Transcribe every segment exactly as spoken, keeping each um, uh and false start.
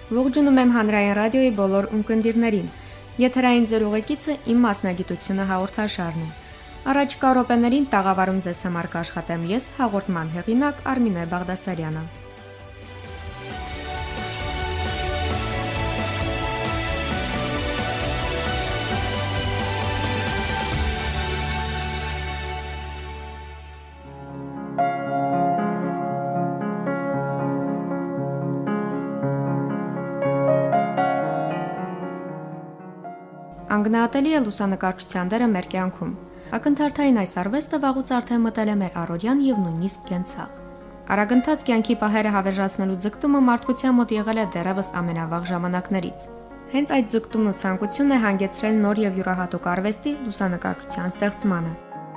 Ողջունում եմ Հանրային ռադիոյի բոլոր ունկնդիրներին։ Եթերային ձեր ուղեկիցը իմ մասնագիտությունը հաղորդաշարն է։ Առաջիկա րոպեներին տաղավարում ձեզ համար կաշխատեմ ես, հաղորդման հեղինակ Արմինե Բաղդասարյանը։ Անգնահատելի է լուսանկարչության դերը մեր կյանքում։ Ակնթարթային այս արվեստը վաղուց արդեն մտել է մեր առօրյան եւ նույնիսկ կենցաղ։ Արագընթաց կյանքի պահերը հավերժացնելու ձգտումը մարդկության մոտ եղել է դեռևս ամենավաղ ժամանակներից։ Հենց այդ ձգտումն ու ցանկությունն է հանգեցրել նոր եւ յուրահատուկ արվեստի լուսանկարչության ստեղծմանը։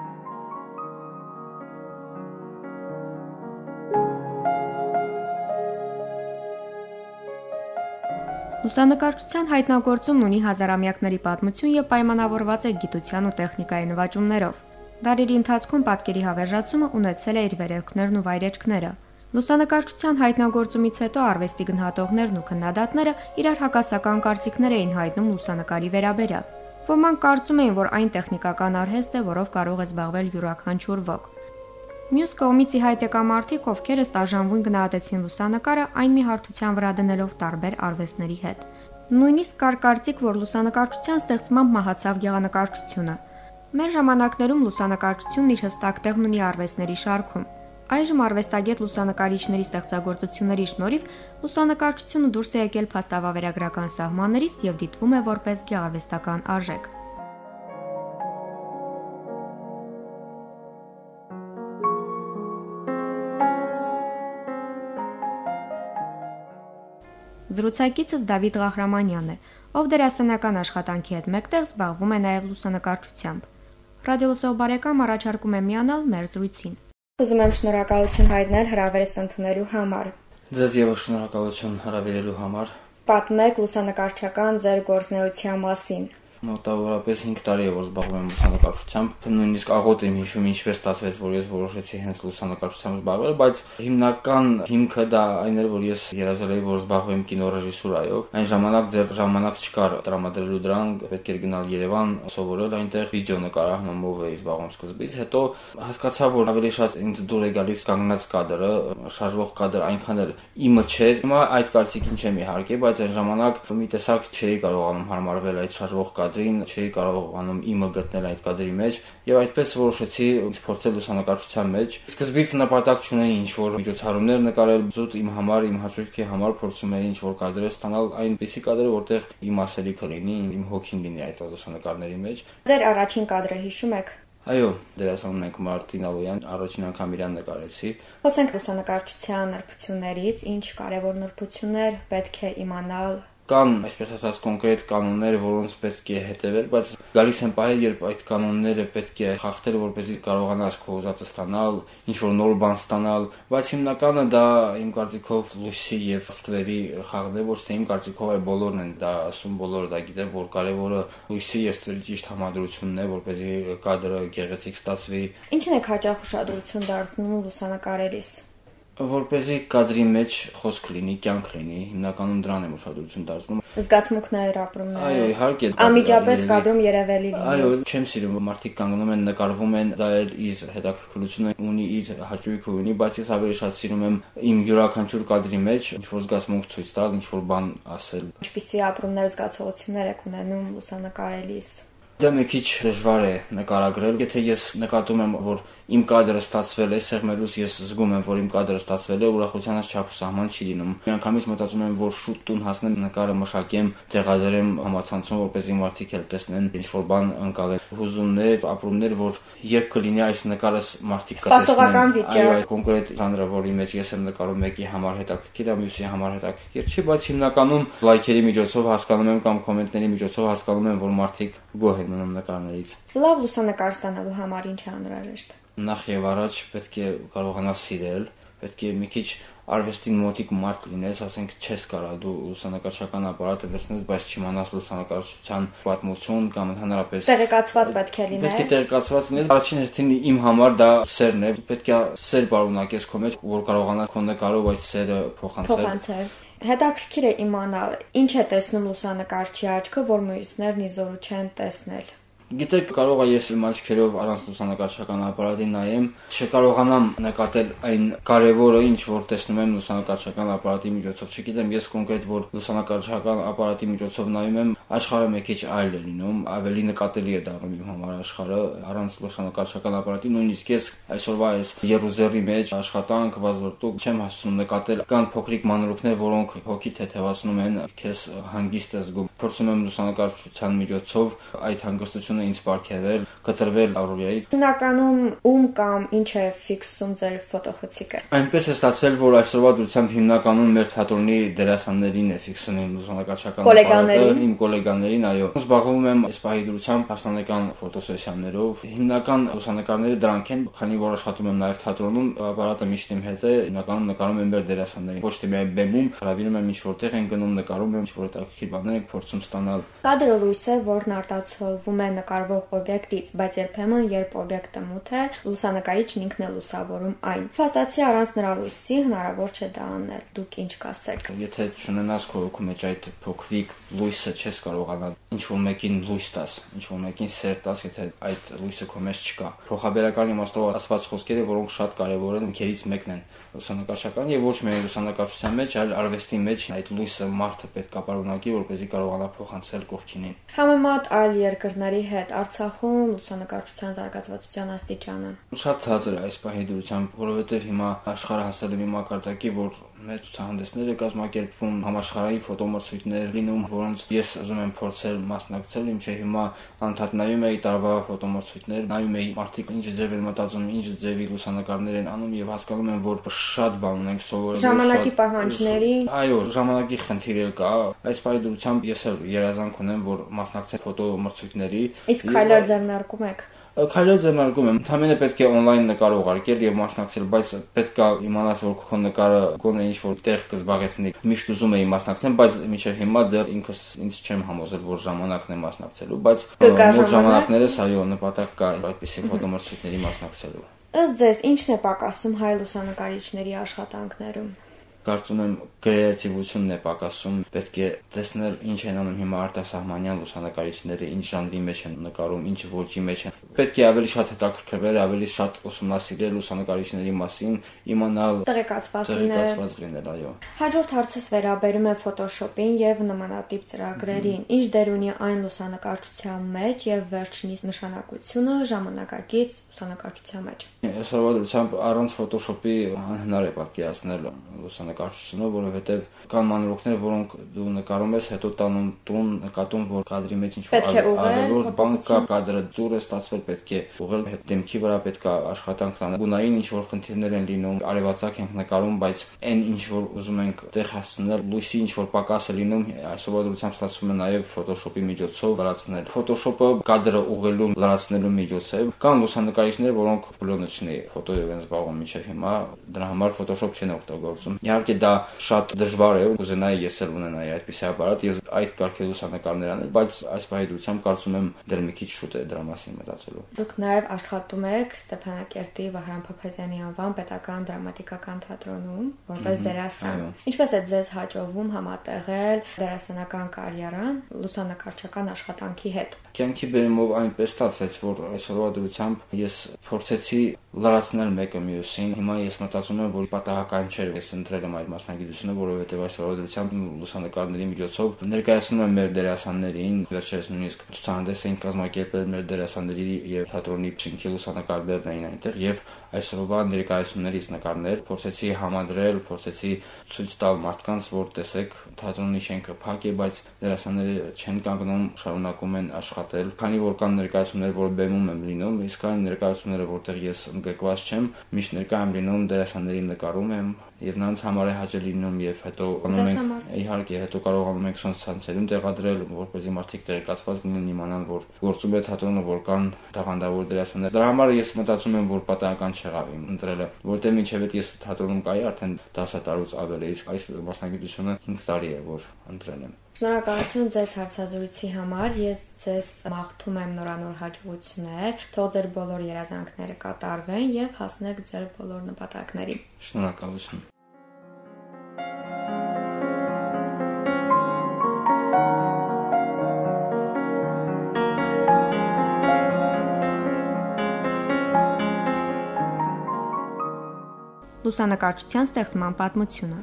Լուսանկարչության հայտնագործումն ունի հազարամյակների պատմություն եւ պայմանավորված է գիտության ու տեխնիկայի նվաճումներով։ Դարերի ընթացքում պատկերի հավերժացումը ունեցել է իր վերելքներն ու վայրեջքները։ Լուսանկարչության հայտնագործումից հետո արվեստի գնահատողներն ու քննադատները իրար հակասական կարծիքներ էին հայտնում լուսանկարի վերաբերյալ։ Ոմանք կարծում էին, որ այն տեխնիկական արհեստ է, որով կարող է զբաղվել յուրաքանչյուր ոք։ Մյուս կողմից ի հայտ եկան մարդիկ, ովքեր ըստ արժանվուն գնահատեցին լուսանկարը այն մի հարթության վրա դնելով տարբեր արվեստների հետ։ Նույնիսկ կար կարծիք, որ լուսանկարչության ստեղծմամբ մահացավ գեղանկարչությունը։ Մեր ժամանակներում լուսանկարչությունն իր հստակ տեղն ունի արվեստների շարքում։ Այժմ արվեստագետ լուսանկարիչների ստեղծագործությունների շնորհիվ լուսանկարչությունը դուրս է եկել փաստավավերագրական սահմաններից եւ դիտվում է որպես գեղարվեստական արժեք։ Զրուցակիցս Դավիթ Ղահրամանյանն է, ով դերասանական աշխատանքի հետ մեկտեղ զբաղվում է նաև լուսանկարչությամբ։ Ռադիոլսող բարեկամ առաջարկում եմ միանալ մեր զրույցին։ Ուզում եմ շնորհակալություն հայտնել հրավերս ընդունելու համար։ Ձեզ եւս շնորհակալություն հրավիրելու համար։ Պատմեք լուսանկարչական ձեր գործունեության մասին։ Մոտավորապես հինգ տարի է որ զբաղվում եմ լուսանկարչությամբ, նույնիսկ աղոտ եմ հիշում ինչպես ստացվեց, որ ես որոշեցի հենց լուսանկարչությամբ զբաղվել, բայց հիմնական հիմքը դա այն էր, որ ես երազել էի, որ զբաղվեմ կինոռեժիսուրայով։ Այն ժամանակ դեռ ժամանակ չկար տրամադրելու դրան, պետք էր գնալ Երևան, սովորել այնտեղ, վիդեո նկարահանումով էի զբաղվում սկզբից, հետո հասկացա, որ ավելի շատ ինձ դուր է գալիս կանգնած կադրը, շարժվող կադր այնքան էլ իմը չէր։ Հիմա այդ կարծիքին չեմ իհարկե, բայց այն ժամանակ մի տեսակ չէի կարողանում հարմարվել այդ շարժվող կադրին, չէի կարողանում իմը գտնել այդ կադրի մեջ եւ այդպես որոշեցի փորձել լուսանկարչության մեջ։ Սկզբից նպատակ չունեի ինչ-որ միջոցառումներ նկարել, զուտ իմ համար, իմ հաճույքի համար փորձում էի ինչ-որ կադրեր ստանալ, այնպիսի կադրեր, որտեղ իմ ասելիքը լինի, իմ հոգին լինի այդ լուսանկարների մեջ։ Ձեր առաջին կադրը հիշում եք։ Այո, դերասանն ենք Մարտին Ալոյան, առաջին անգամ իրան նկարեցի։ Խոսենք լուսանկարչության նրբություններից, ինչ կարևոր նրբություններ պետք է իմանալ։ Կան, այսպես ասած, կոնկրետ կանոններ, որոնց պետք է հետևել, բայց գալիս են պահեր, երբ այդ կանոնները պետք է խախտել, որպեսզի կարողանաս քո ուզածը ստանալ, ինչ-որ նոր բան ստանալ, բայց հիմնականը դա իմ կարծիքով լույսի եւ ստվերի խաղն է, ոչ թե իմ կարծիքով է բոլորն են դա ասում, բոլորը դա գիտեն, որ կարևորը լույսի եւ ստվերի ճիշտ համադրությունն է, որպեսզի կադրը գեղեցիկ ստացվի։ Ինչն է հաճախ ուշադրություն դարձնում լուսանկարելիս։ Որպեսզի կադրի մեջ խոսք լինի, կյանք լինի, հիմնականում դրան եմ ուշադրություն դարձնում։ Զգացմունքներ, ապրումներ։ Այո, իհարկե։ Անմիջապես կադրում երևելի լինի։ Այո, չեմ սիրում, մարդիկ կանգնում են, նկարվում են, դա էլ իր հետաքրքրությունը ունի, իր հաճույքը ունի, բայց ես ավելի շատ սիրում եմ իմ յուրաքանչյուր կադրի մեջ ինչ-որ զգացմունք ցույց տալ, ինչ-որ բան ասել։ Ինչպիսի ապրումներ, զգացողություններ եք ունենում լուսանկարելիս։ Դա մի քիչ դժվար է նկարագրել, եթե ես նկատում եմ, որ իմ կադրը ստացվել է, սեղմելուց ես զգում եմ, որ իմ կադրը ստացվել է, ուրախությանս չափ սահման չի լինում։ Միանգամից մտածում եմ, որ շուտ տուն հասնեմ, նկարը մշակեմ, տեղադրեմ համացանցում, որպեսզի մարդիկ էլ տեսնեն ինչ-որ բան ընկալեն։ Հուզումներ, ապրումներ, որ երբ կլինի այս նկարս մարդիկ կտեսնեն։ Այո, կոնկրետ ժանրը, որի մեջ ես եմ նկարում, մեկի համար հետաքրքիր է, մյուսի համար հետաքրքիր չի, բայց հիմնականում լայքերի միջոցով հասկանում եմ կամ կոմենտների միջոցով հասկանում եմ, որ մարդիկ գոհ են մնում նկարներից։ Լավ լուսանկար ստանալու համար ինչ է անհրաժեշտ։ Նախ եւ առաջ պետք է կարողանաս սիրել, պետք է մի քիչ արվեստին մոտիկ մարդ լինես, ասենք չես կարող դու լուսանկարչական ապարատը վերցնես, բայց չիմանաս լուսանկարչության պատմություն կամ ընդհանրապես տեղեկացված պետք է լինես։ Պետք է տեղեկացված լինես։ Առաջին հերթին իմ համար դա սերն է, պետք է սեր պարունակես քո մեջ, որ կարողանաս քո նկարով այդ սերը փոխանցել։ Փոխանցել։ Հետաքրքիր է իմանալ, ինչ է տեսնում լուսանկարչի աչքը, որ մյուսներն իզորու չեն տեսնել։ Գիտեք, կարող է ես իմ աչքերով առանց լուսանկարչական ապարատի նայեմ, չկարողանամ նկատել այն կարևորը, ինչ որ տեսնում եմ լուսանկարչական ապարատի միջոցով։ Չգիտեմ, ես կոնկրետ որ լուսանկարչական ապարատի միջոցով նայում եմ, աշխարհը մի քիչ այլ է լինում, ավելի նկատելի է դառնում իմ համար աշխարհը առանց լուսանկարչական ապարատի։ Նույնիսկ ես այսօրվա այս երուզերի մեջ աշխատանք, վազվռտուք չեմ հասցնում նկատել, կան փոքրիկ մանրուքներ, որոնք հոգի թեթևացնում են, քեզ հանգիստ ես զգում։ Փորձում եմ լուսանկարչության միջոցով այդ հանգստությունը ինձ պարգևել, կտրվել առօրյայից։ Հիմնականում ում կամ ինչ է ֆիքսում ձեր ֆոտոխցիկը։ Այնպես է ստացվել, որ այսօրվա դրությամբ հիմնականում մեր թատրոնի դերասաններին է ֆիքսում իմ լուսանկարչական ապարատը, իմ գոլեգաներին, այո։ Զբաղվում եմ այս պահի դրությամբ հասանեկան ֆոտոսեսիաներով։ Հիմնական լուսանկարները դրանք են, քանի որ աշխատում եմ նաև թատրոնում, ապարատը միշտ իմ հետ է, հիմնականում նկարում եմ մեր դերասաններին։ Ոչ թե միայն բեմում, հրավիրում եմ ինչ որտեղ են գնում, նկարում եմ ինչ որ հետաքրքիր բաներ ենք փորձում ստանալ։ Կադրը լույս է, որն արտացոլվում է նկարվող օբյեկտից, բայց երբեմն, երբ օբյեկտը մութ է, լուսանկարիչն ինքն է լուսավորում այն։ Փաստացի առանց նրա լույսի հնարավոր չէ դա անել։ Դուք ինչ կասեք։ Եթե չունենաս քո հոգու մեջ այդ փոքրիկ լույսը, չես կարողանա ինչ որ մեկին լույս տաս, ինչ որ մեկին սեր տաս, եթե այդ լույսը քո մեջ չկա։ Փոխաբերական իմաստով ասված խոսքերը, որոնք շատ կարևոր են, քերից մեկն են լուսանկարչական եւ ոչ միայն լուսանկարչության մեջ, այլ արվեստի մեջ այդ լույսը մարդը պետք է պարունակի, որպեսզի կարողանա փոխանցել կողքինին։ Համեմատ այլ երկրների հետ Արցախում լուսանկարչության զարգացվածության աստիճանը շատ ցածր է այս պահի դրությամբ, որովհետեւ հիմա աշխարհը հասել է մի մակարդակի, որ մեր ցուցահանդեսները կազմակերպվում, համաշխարհային ֆոտոմրցույթներ լինում, որոնց ես ուզում եմ փորձել մասնակցել, ինչը հիմա անդադ նայում էի տարվա ֆոտոմրցույթներ, նայում էի մարդիկ ինչ ձև են մտածում, ինչ ձևի լուսանկարներ են անում եւ հասկանում եմ, որ շատ բան ունենք սովորել։ Ժամանակի պահանջների։ Այո, ժամանակի խնդիր էլ կա։ Այս պահի դրությամբ ես էլ երազանք ունեմ, որ մասնակցեմ ֆոտոմրցույթների։ Իսկ քայլեր ձեռնարկում եք։ Քայլեր ձեռնարկում եմ, ընդհանրապես պետք է on-line նկար ուղարկել եւ մասնակցել, բայց պետք է իմանաս, որ քո նկարը գոնե ինչ որ տեղ կզբաղեցնի։ Միշտ ուզում էի մասնակցել, բայց մինչեւ հիմա դեռ ինքս ինձ չեմ համոզել, որ ժամանակն է մասնակցելու, բայց մոտ ժամանակներս այո, նպատակ կա այդպիսի ֆոտոմրցույթների մասնակցելու։ Ըստ ձեզ, ինչն է պակասում հայ լուսանկարիչների աշխատանքներում։ Կարծում եմ կրեատիվությունն է պակասում, պետք է տեսնել ինչ են անում հիմա արտասահմանյան լուսանկարիչները, ինչ ժանրի մեջ են նկարում, ինչ ոճի մեջ են։ Պետք է ավելի շատ հետաքրքրվել, ավելի շատ ուսումնասիրել լուսանկարիչների մասին, իմանալ, տեղեկացված լինել, այո։ Հաջորդ հարցս վերաբերում է Photoshop-ին եւ նմանատիպ ծրագրերին։ Ինչ դեր ունի այն լուսանկարչության մեջ եւ վերջինիս նշանակությունը ժամանակակից լուսանկարչության մեջ։ Այսօրվա դրությամբ առանց Photoshop-ի անհնար է պատկերացնել լուսանկարչությունը, որովհետև կան մանրուքներ, որոնք դու նկարում ես, հետո տանում տուն, նկատում, որ կադրի մեջ ինչ-որ արևոտ բան կա, կադրը ծուր է ստացվել, պետք է ուղղել հետ դեմքի վրա, պետք է աշխատանք տանել։ Գունային ինչ-որ խնդիրներ են լինում, արևածագ ենք նկարում, բայց այն ինչ-որ ուզում ենք տեղ հասցնել, լույսի ինչ-որ պակաս է լինում, այսօրվա դրությամբ ստացվում է նաև Photoshop-ի միջոցով լրացնել։ Photoshop-ը կադրը ուղղելու, լրացնելու միջոց է։ Կան լուսանկարիչներ, որոնք բլոնոչնի ֆոտոյով են զբաղվում մինչև հիմա, դրա համար Photoshop չեն օգտագործում։ Իհարկե դա շատ դժվար է, կուզենայի ես էլ ունենայի այդպիսի ապարատ եւ այդ կարգի լուսանկարներ անել, բայց այս պահի դրությամբ կարծում եմ դեռ մի քիչ շուտ է դրա մասին մտածելու։ Դուք նաեւ աշխատում եք Ստեփանակերտի Վահրամ Փափազյանի անվան պետական դրամատիկական թատրոնում որպես դերասան։ Ինչպես է ձեզ հաջողվում համատեղել դերասանական կարիերան լուսանկարչական աշխատանքի հետ։ Կյանքի բերումով այնպես ստացվեց, որ այսօրվա դրությամբ ես փորձեցի լրացնել մեկը մյուսին։ Հիմա ես մտածում եմ, որ պատահական չէ, ես ընտրել եմ այդ մասնագիտությունը, որովհետև այսօրվա դրությամբ լուսանկարների միջոցով ներկայացնում եմ մեր դերասաններին, վերջերս նույնիսկ ցուցահանդես էին կազմակերպել մեր դերասանների եւ թատրոնի շինքի լուսանկարներն էին այնտեղ եւ այսօրվա ներկայացումներից նկարներ փորձեցի համադրել, փորձեցի ցույց տալ մարդկանց, որ տեսեք, թատրոնի շենքը փակ է, բայց դերասանները չեն կանգնում, շարունակում են աշխատել։ Քանի որ կան ներկայացումներ, որ բեմում եմ լինում, իսկ այն ներկայացումները, որտեղ ես ընդգրկված չեմ, միշտ ներկա եմ լինում, դերասանների նկարում եմ եւ նրանց համար է հաճելի լինում եւ հետո անում ենք իհարկե հետո կարողանում ենք սոցցանցերում տեղադրել, որպեսզի մարդիկ տեղեկացված լինեն, իմանան, որ գործում է թատրոնը, որ կան տաղանդավոր դերասաններ։ Դրա համար ես մտածում եմ, որ պատահական չեղավ իմ ընտրելը, որտեղ մինչև այդ ես թատրոնում կայի արդեն դասը տարուց ավել է, իսկ այս մասնագիտությունը հինգ տարի է, որ ընտրել եմ։ Շնորհակալություն ձեզ հարցազրույցի համար, ես ձեզ մաղթում եմ նորանոր հաջողություններ, թող ձեր բոլոր երազանքները կատարվեն եւ հասնեք ձեր բոլոր նպատակներին։ Շնորհակալություն։ լուսանկարչության ստեղծման պատմությունը։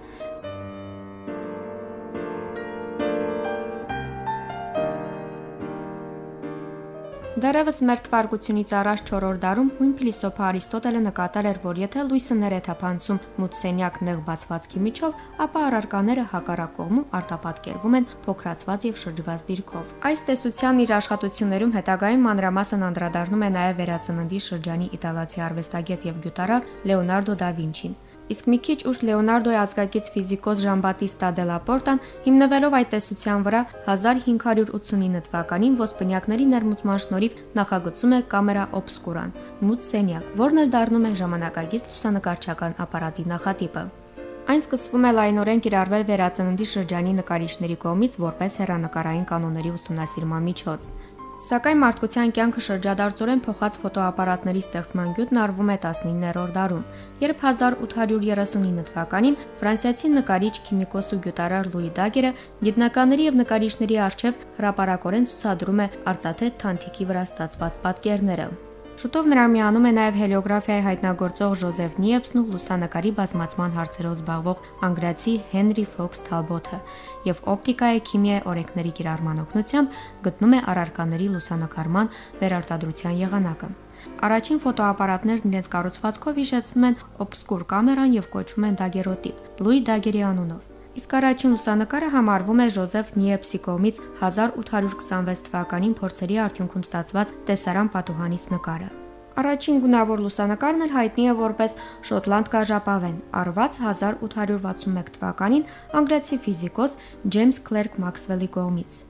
Դեռևս մեր թվարկությունից առաջ չորրորդ դարում հույն փիլիսոփա Արիստոտելը նկատել էր, որ եթե լույսը ներեթափանցում մութ սենյակ նեղ բացվածքի միջով, ապա առարկաները հակառակ կողմում արտապատկերվում են փոքրացված եւ շրջված դիրքով։ Այս տեսությանն իր աշխատություններում հետագայում մանրամասն անդրադառնում է նաեւ վերածննդի շրջանի իտալացի արվեստագետ եւ գյուտարար Լեոնարդո դա Վինչին։ Իսկ մի քիչ ուշ Լեոնարդոյի ազգակից ֆիզիկոս Ժան-Բատիստա դե լա Պորտան հիմնվելով այդ տեսության վրա հազար հինգ հարյուր ութսունինը թվականին ոսպնյակների ներմուծման շնորհիվ նախագծում է կամերա օբսկուրան՝ մութ սենյակ, որն էլ դառնում է ժամանակակից լուսանկարչական ապարատի նախատիպը։ Այն սկսվում է լայնորեն կիրառվել վերածննդի շրջանի նկարիչների կողմից որպես հեռանկարային կանոնների ուսումնասիրման միջոց։ Սակայն մարդկության կյանքը շրջադարձորեն փոխած ֆոտոապարատների ստեղծման գյուտն արվում է տասնիններորդ դարում, երբ հազար ութ հարյուր երեսունինը թվականին ֆրանսիացի նկարիչ, քիմիկոս ու գյուտարար Լուի Դագերը գիտնականների եւ նկարիչների առջև հրապարակորեն ցուցադրում է արծաթե թանթիկի վրա ստացված պատկերները։ Շուտով նրան միանում է նաև հելիոգրաֆիայի հայտնագործող Ժոզեֆ Նիեպսն ու լուսանկարի բազմացման հարցերով զբաղվող անգլիացի Հենրի Ֆոքս Թալբոթը եւ օպտիկայի քիմիայի օրենքների կիրառման օգնությամբ գտնում է առարկաների լուսանկարման վերարտադրության եղանակը։ Առաջին ֆոտոապարատներն իրենց կառուցվածքով հիշեցնում են օբսկուր կամերան եւ կոչվում են դագերոտիպ՝ Լուի Դագերի անունով։ Իսկ առաջին լուսանկարը համարվում է Ժոզեֆ Նիեպսի կողմից հազար ութ հարյուր քսանվեց թվականին փորձերի արդյունքում ստացված տեսարան պատուհանից նկարը։ Առաջին գունավոր լուսանկարն էլ հայտնի է որպես Շոտլանդ գաժապավեն, արված հազար ութ հարյուր վաթսունմեկ թվականին անգլիացի ֆիզիկոս Ջեյմս Քլերկ Մաքսվելի կողմից։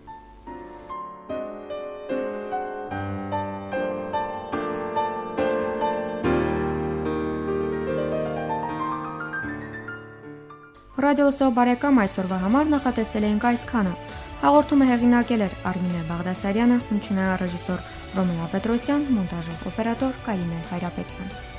Ռադիոլսով բարեկամ այսօրվա համար նախատեսել էինք այսքանը։ Հաղորդումը հեղինակել էր Արմինե Բաղդասարյանը, հնչյունային ռեժիսոր Ռոմենա Պետրոսյան, մոնտաժող օպերատոր Կարինե Հայրապետյան։